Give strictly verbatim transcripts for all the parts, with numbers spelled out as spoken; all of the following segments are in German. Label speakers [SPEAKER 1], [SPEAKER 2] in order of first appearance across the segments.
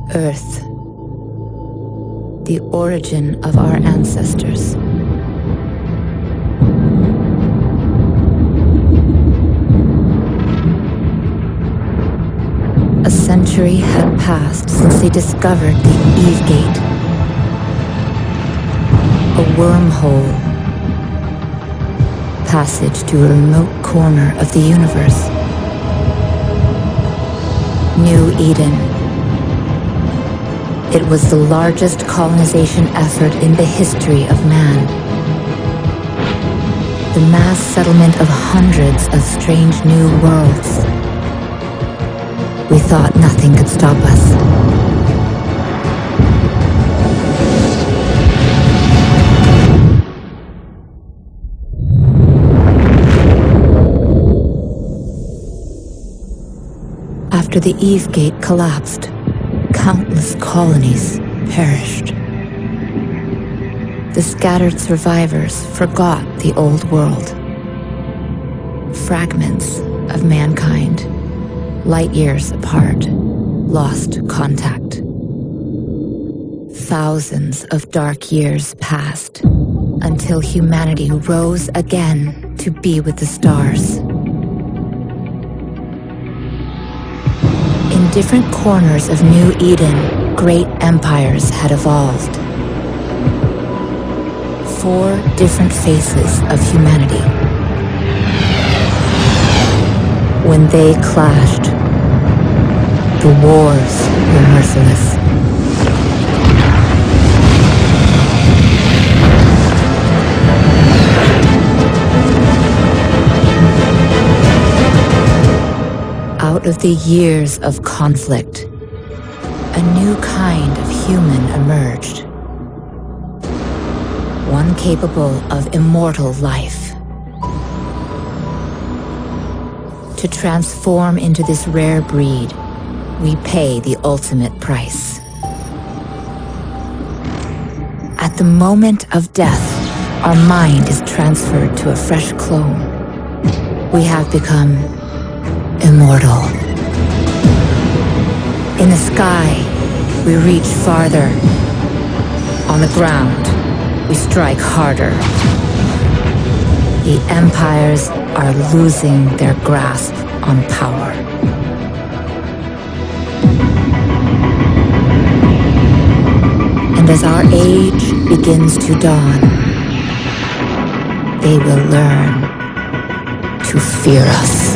[SPEAKER 1] Earth, the origin of our ancestors. A century had passed since they discovered the Eve Gate, a wormhole, passage to a remote corner of the universe. New Eden. It was the largest colonization effort in the history of man. The mass settlement of hundreds of strange new worlds. We thought nothing could stop us. After the Eve Gate collapsed, countless colonies perished. The scattered survivors forgot the old world. Fragments of mankind, light years apart, lost contact. Thousands of dark years passed until humanity rose again to be with the stars. In different corners of New Eden, great empires had evolved. Four different faces of humanity. When they clashed, the wars were merciless. Out of the years of conflict, a new kind of human emerged. One capable of immortal life. To transform into this rare breed, we pay the ultimate price. At the moment of death, our mind is transferred to a fresh clone. We have become immortal. In the sky, we reach farther. On the ground, we strike harder. The empires are losing their grasp on power. And as our age begins to dawn, they will learn to fear us.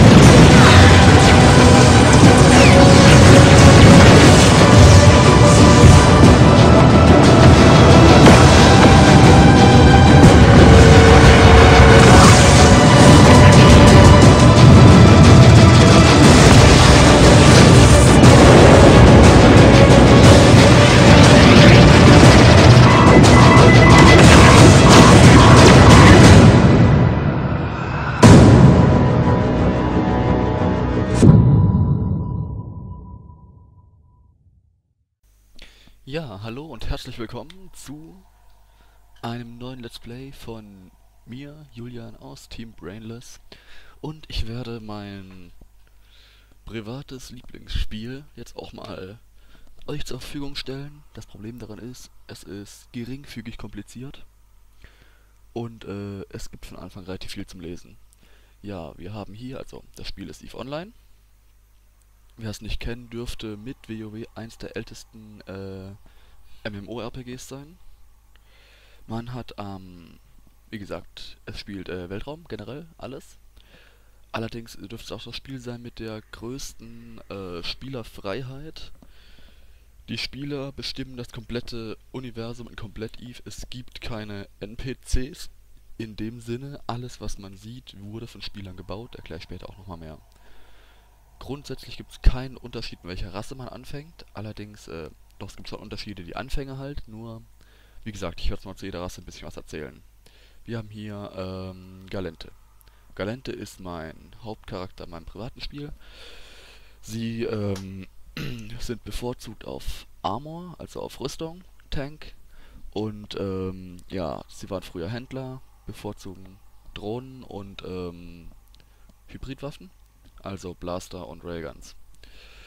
[SPEAKER 2] Ja, hallo und herzlich willkommen zu einem neuen Let's Play von mir, Julian aus Team Brainless. Und ich werde mein privates Lieblingsspiel jetzt auch mal euch zur Verfügung stellen. Das Problem daran ist, es ist geringfügig kompliziert und äh, es gibt von Anfang relativ viel zum Lesen. Ja, wir haben hier, also das Spiel ist EVE Online. Wer es nicht kennen dürfte, mit WoW eins der ältesten äh, MMORPGs sein. Man hat, ähm, wie gesagt, es spielt äh, Weltraum, generell, alles. Allerdings dürfte es auch das Spiel sein mit der größten äh, Spielerfreiheit. Die Spieler bestimmen das komplette Universum in komplett EVE. Es gibt keine N P Cs in dem Sinne. Alles, was man sieht, wurde von Spielern gebaut. Erkläre ich später auch nochmal mehr. Grundsätzlich gibt es keinen Unterschied, mit welcher Rasse man anfängt. Allerdings, äh, doch es gibt schon Unterschiede, die Anfänge halt. Nur, wie gesagt, ich werde mal zu jeder Rasse ein bisschen was erzählen. Wir haben hier ähm, Gallente. Gallente ist mein Hauptcharakter in meinem privaten Spiel. Sie ähm, sind bevorzugt auf Armor, also auf Rüstung, Tank. Und ähm, ja, sie waren früher Händler, bevorzugen Drohnen und ähm, Hybridwaffen. Also Blaster und Railguns.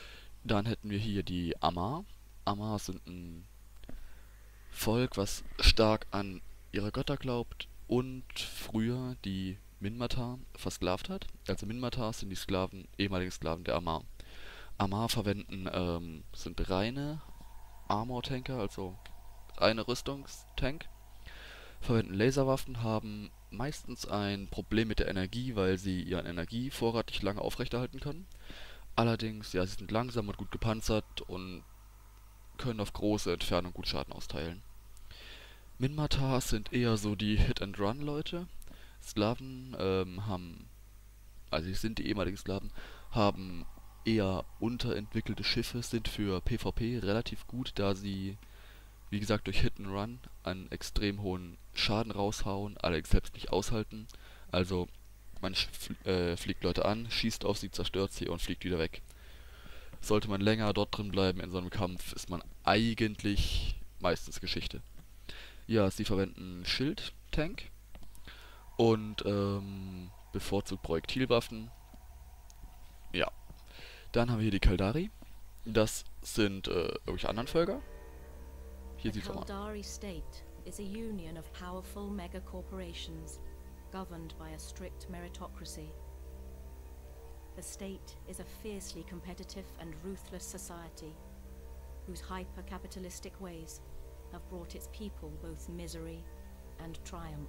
[SPEAKER 2] Dann hätten wir hier die Amar. Amar sind ein Volk, was stark an ihre Götter glaubt und früher die Minmatar versklavt hat. Also Minmatar sind die Sklaven, ehemaligen Sklaven der Amar. Amar verwenden, ähm, sind reine Armor-Tanker, also reine Rüstungstank, verwenden Laserwaffen, haben meistens ein Problem mit der Energie, weil sie ihren Energievorrat nicht lange aufrechterhalten können. Allerdings, ja, sie sind langsam und gut gepanzert und können auf große Entfernung gut Schaden austeilen. Minmatars sind eher so die Hit-and-Run-Leute. Sklaven ähm, haben, also sie sind die ehemaligen Sklaven, haben eher unterentwickelte Schiffe, sind für PvP relativ gut, da sie, wie gesagt, durch Hit-and-Run einen extrem hohen Schaden raushauen, allerdings selbst nicht aushalten. Also man fl äh, fliegt Leute an, schießt auf sie, zerstört sie und fliegt wieder weg. Sollte man länger dort drin bleiben in so einem Kampf, ist man eigentlich meistens Geschichte. Ja, sie verwenden Schild-Tank und ähm, bevorzugt Projektilwaffen. Ja, dann haben wir hier die Kaldari. Das sind äh, irgendwelche anderen Völker. Hier sieht's
[SPEAKER 3] The
[SPEAKER 2] auch mal.
[SPEAKER 3] Kaldari state is a union of powerful megacorporations governed by a strict meritocracy. The state is a fiercely competitive and ruthless society whose hyper-capitalistic ways have brought its people both misery and triumph.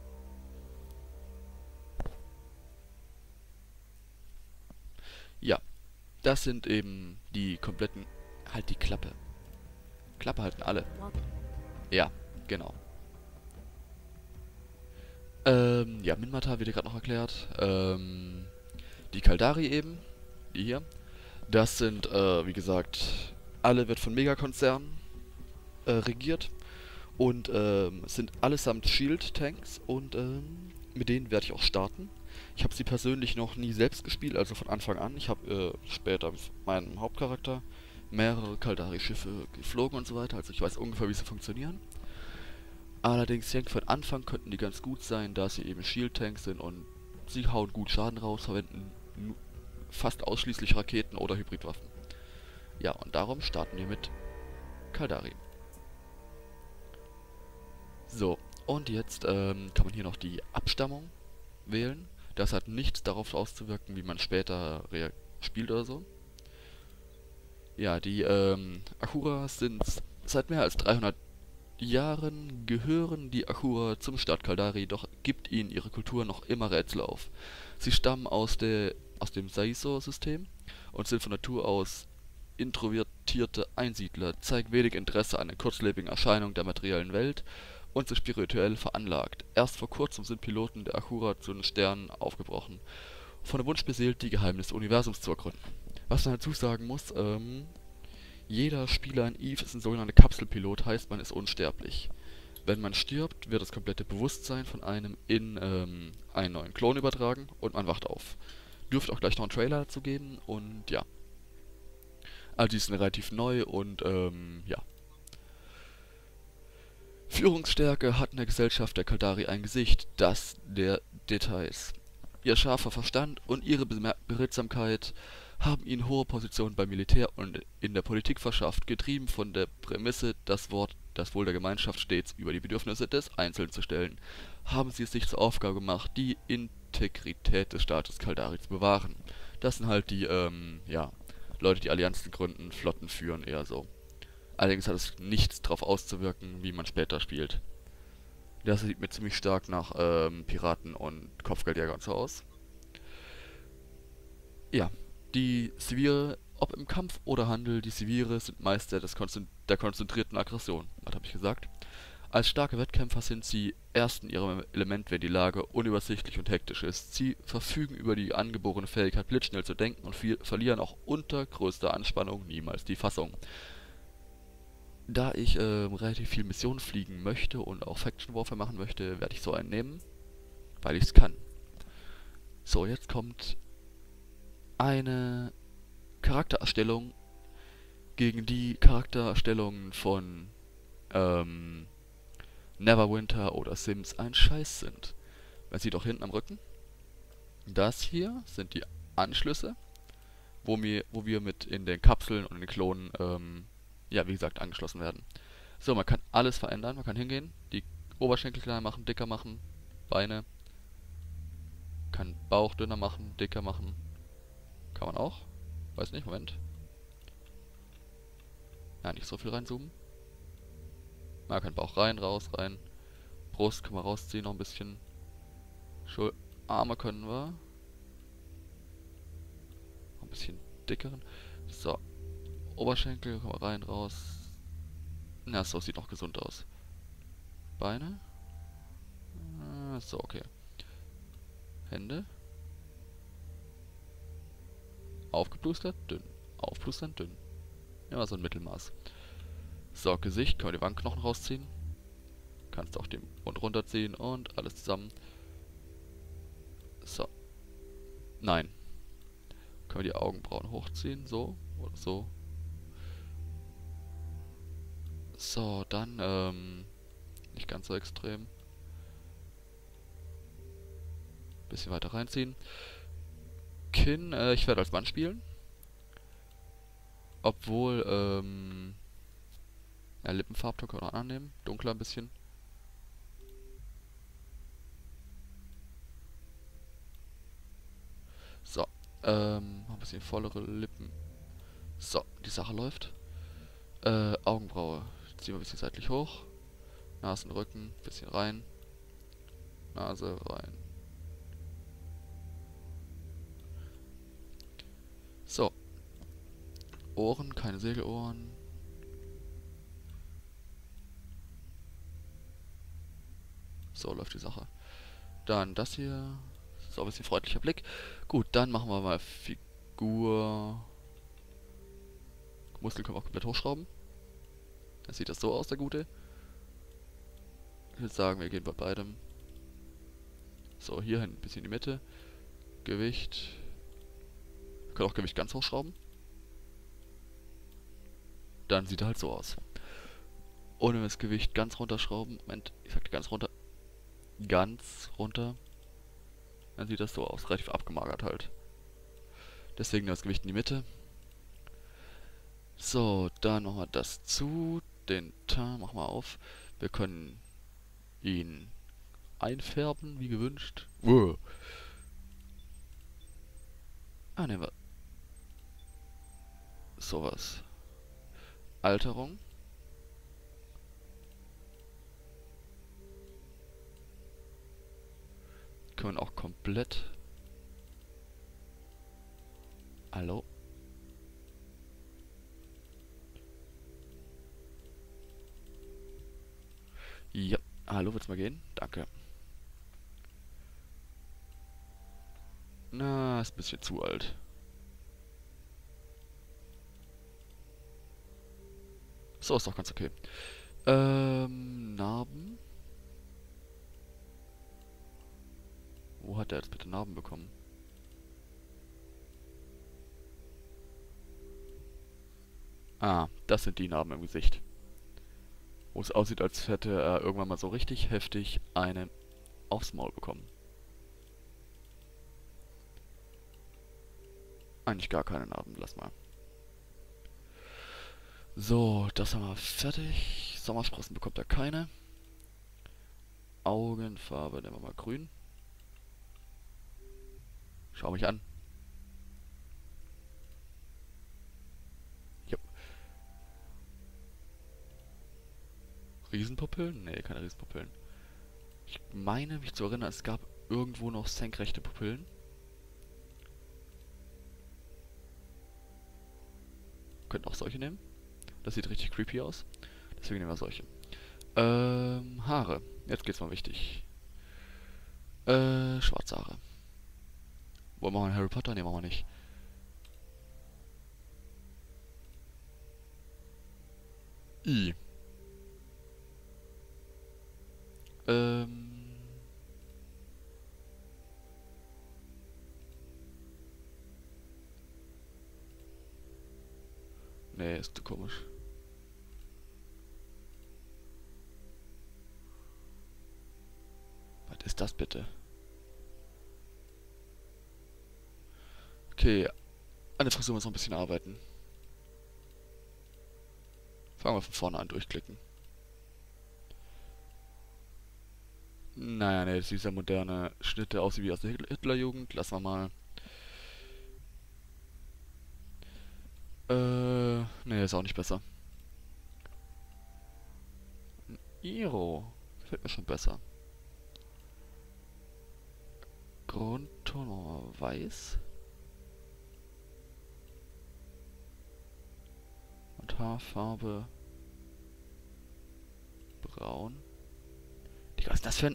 [SPEAKER 2] Ja, das sind eben die kompletten... Halt die Klappe. Klappe halten alle.
[SPEAKER 3] While
[SPEAKER 2] Ja, genau. Ähm, ja, Minmatar wird gerade noch erklärt. Ähm, die Kaldari eben, die hier. Das sind, äh, wie gesagt, alle wird von Megakonzernen äh, regiert und ähm, sind allesamt Shield-Tanks und ähm, mit denen werde ich auch starten. Ich habe sie persönlich noch nie selbst gespielt, also von Anfang an. Ich habe äh, später mit meinem Hauptcharakter mehrere Kaldari-Schiffe geflogen und so weiter, also ich weiß ungefähr, wie sie funktionieren. Allerdings, ich denke, von Anfang könnten die ganz gut sein, da sie eben Shield-Tanks sind und sie hauen gut Schaden raus, verwenden nu- fast ausschließlich Raketen oder Hybridwaffen. Ja, und darum starten wir mit Kaldari. So, und jetzt ähm, kann man hier noch die Abstammung wählen. Das hat nichts darauf auszuwirken, wie man später rea- spielt oder so. Ja, die ähm, Achuras sind seit mehr als dreihundert Jahren gehören die Achura zum Staat Kaldari, doch gibt ihnen ihre Kultur noch immer Rätsel auf. Sie stammen aus, der, aus dem Saiso-System und sind von Natur aus introvertierte Einsiedler, zeigen wenig Interesse an den kurzlebigen Erscheinungen der materiellen Welt und sind spirituell veranlagt. Erst vor kurzem sind Piloten der Achura zu den Sternen aufgebrochen, von dem Wunsch beseelt, die Geheimnisse des Universums zu ergründen. Was man dazu sagen muss, ähm, jeder Spieler in EVE ist ein sogenannter Kapselpilot, heißt man ist unsterblich. Wenn man stirbt, wird das komplette Bewusstsein von einem in ähm, einen neuen Klon übertragen und man wacht auf. Dürfte auch gleich noch einen Trailer dazu geben und ja. Also die sind relativ neu und ähm, ja. Führungsstärke hat in der Gesellschaft der Kaldari ein Gesicht, das der Details. Ihr scharfer Verstand und ihre Bemer- Beredsamkeit haben ihnen hohe Positionen beim Militär und in der Politik verschafft, getrieben von der Prämisse, das Wort, das Wohl der Gemeinschaft stets über die Bedürfnisse des Einzelnen zu stellen, haben sie es sich zur Aufgabe gemacht, die Integrität des Staates Kaldari zu bewahren. Das sind halt die, ähm, ja, Leute, die Allianzen gründen, Flotten führen, eher so. Allerdings hat es nichts darauf auszuwirken, wie man später spielt. Das sieht mir ziemlich stark nach ähm, Piraten und Kopfgeldjäger und so aus. Ja, die Sivire, ob im Kampf oder Handel, die Sivire sind Meister des Konzent der konzentrierten Aggression. Was habe ich gesagt? Als starke Wettkämpfer sind sie erst in ihrem Element, wenn die Lage unübersichtlich und hektisch ist. Sie verfügen über die angeborene Fähigkeit, blitzschnell zu denken und viel, verlieren auch unter größter Anspannung niemals die Fassung. Da ich äh, relativ viel Missionen fliegen möchte und auch Faction Warfare machen möchte, werde ich so einen nehmen, weil ich es kann. So, jetzt kommt eine Charaktererstellung, gegen die Charaktererstellungen von ähm, Neverwinter oder Sims ein Scheiß sind. Man sieht auch hinten am Rücken, das hier sind die Anschlüsse wo wir, wo wir mit in den Kapseln und in den Klonen, ähm, ja, wie gesagt, angeschlossen werden. So, man kann alles verändern. Man kann hingehen, die Oberschenkel kleiner machen, dicker machen, Beine. Kann Bauch dünner machen, dicker machen. Kann man auch. Weiß nicht, Moment. Ja, nicht so viel reinzoomen. Man kann Bauch rein, raus, rein. Brust können wir rausziehen, noch ein bisschen. Schul Arme können wir. Noch ein bisschen dickeren. So. Oberschenkel können wir rein, raus. Na, so sieht noch gesund aus. Beine. Ah, so, okay. Hände. Aufgeplustert, dünn. Aufplustern, dünn. Ja, so ein Mittelmaß. So, Gesicht. Können wir die Wangenknochen rausziehen. Kannst auch den Mund runterziehen und alles zusammen. So. Nein. Können wir die Augenbrauen hochziehen. So. Oder so. So, dann, ähm... nicht ganz so extrem. Bisschen weiter reinziehen. Kinn, äh, ich werde als Mann spielen. Obwohl, ähm... ja, Lippenfarbton können wir noch annehmen. Dunkler ein bisschen. So, ähm, ein bisschen vollere Lippen. So, die Sache läuft. Äh, Augenbraue. Ziehen wir ein bisschen seitlich hoch. Nasenrücken, bisschen rein. Nase rein. So. Ohren, keine Segelohren. So läuft die Sache. Dann das hier. So, ein bisschen freundlicher Blick. Gut, dann machen wir mal Figur. Muskel können wir auch komplett hochschrauben. Dann sieht das so aus, der Gute. Ich würde sagen, wir gehen bei beidem. So, hier hin ein bisschen in die Mitte. Gewicht. Wir können auch Gewicht ganz hochschrauben. Dann sieht er halt so aus. Und wenn wir das Gewicht ganz runterschrauben, Moment, ich sagte ganz runter, ganz runter, dann sieht das so aus, relativ abgemagert halt. Deswegen das Gewicht in die Mitte. So, dann machen wir das zu, den Teint machen wir auf. Wir können ihn einfärben, wie gewünscht. Wow. Ah, nehmen wir sowas. Alterung. Können wir auch komplett. Hallo? Ja, hallo, wird's mal gehen? Danke. Na, ist ein bisschen zu alt. So, ist doch ganz okay. Ähm, Narben. Wo hat der jetzt bitte Narben bekommen? Ah, das sind die Narben im Gesicht. Wo es aussieht, als hätte er irgendwann mal so richtig heftig einen aufs Maul bekommen. Eigentlich gar keine Narben, lass mal. So, das haben wir fertig. Sommersprossen bekommt er keine. Augenfarbe nehmen wir mal grün. Schau mich an. Jo. Riesenpupillen? Nee, keine Riesenpupillen. Ich meine, mich zu erinnern, es gab irgendwo noch senkrechte Pupillen. Könnten auch solche nehmen. Das sieht richtig creepy aus. Deswegen nehmen wir solche. Ähm, Haare. Jetzt geht's mal wichtig. Äh, schwarze Haare. Wollen wir mal einen Harry Potter? Ne, machen wir nicht. I. Ähm. Nee, ist zu komisch. Was ist das bitte? Okay. An der Frisur muss noch ein bisschen arbeiten. Fangen wir von vorne an, durchklicken. Naja, ne, das ist dieser moderne Schnitt, der aussieht wie aus der Hitlerjugend. Lassen wir mal. Äh, ne, ist auch nicht besser. Iro. Gefällt mir schon besser. Grundton weiß. Und Haarfarbe braun. Digga, was ist das für ein...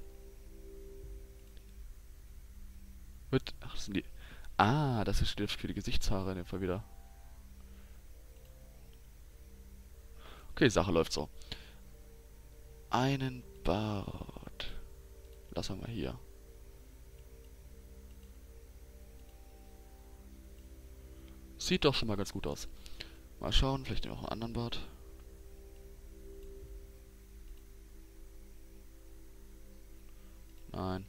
[SPEAKER 2] Wird... Ach, das sind die... Ah, das ist steht für die Gesichtshaare in dem Fall wieder. Okay, Sache läuft so. Einen Bart. Lassen wir mal hier. Sieht doch schon mal ganz gut aus. Mal schauen, vielleicht nehmen wir noch einen anderen Bart. Nein.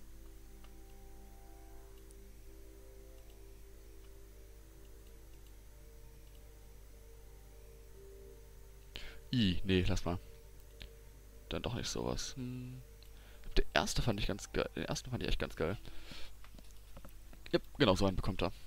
[SPEAKER 2] I, nee, lass mal. Dann doch nicht sowas. Hm. Der erste fand ich ganz geil. Den ersten fand ich echt ganz geil. Ja, genau so einen bekommt er.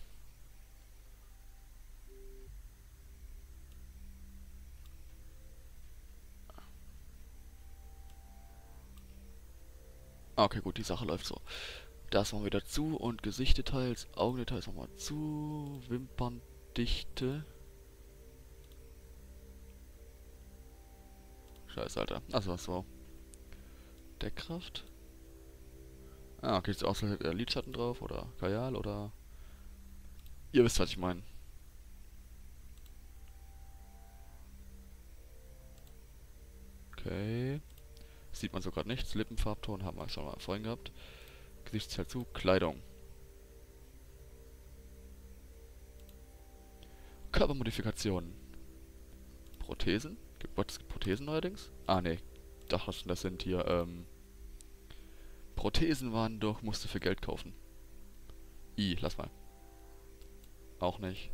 [SPEAKER 2] Okay, gut, die Sache läuft so. Das machen wir wieder zu und Gesichtdetails, Augendetails nochmal zu, Wimperndichte. Scheiße, Alter. Also so. Deckkraft. Ah, okay, jetzt auch äh, Lidschatten drauf oder Kajal oder... Ihr wisst, was ich meine. Okay. Sieht man so gerade nichts. Lippenfarbton haben wir schon mal vorhin gehabt. Gesichtsteil zu. Kleidung. Körpermodifikationen. Prothesen? Gibt es Prothesen neuerdings? Ah, ne. Dachte schon, das sind hier, ähm... Prothesen waren doch, musste für Geld kaufen. I, lass mal. Auch nicht.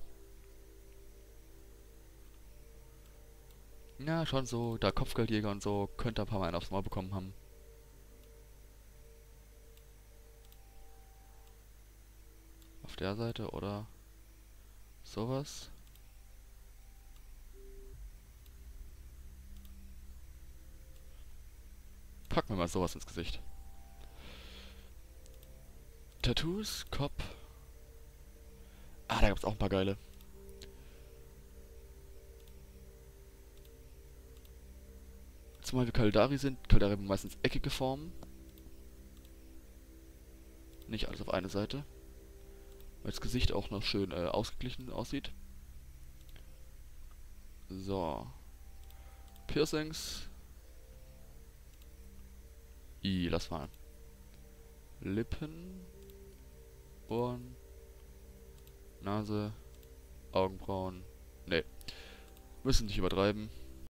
[SPEAKER 2] Ja, schon so, da Kopfgeldjäger und so, könnte ein paar Mal einen aufs Maul bekommen haben. Auf der Seite oder sowas. Packen wir mal sowas ins Gesicht. Tattoos, Kopf. Ah, da gab's auch ein paar geile. Zumal wir Kaldari sind, Kaldari haben meistens eckige Formen. Nicht alles auf eine Seite. Weil das Gesicht auch noch schön äh, ausgeglichen aussieht. So. Piercings. I, lass mal. Lippen. Ohren. Nase. Augenbrauen. Nee. Müssen nicht übertreiben.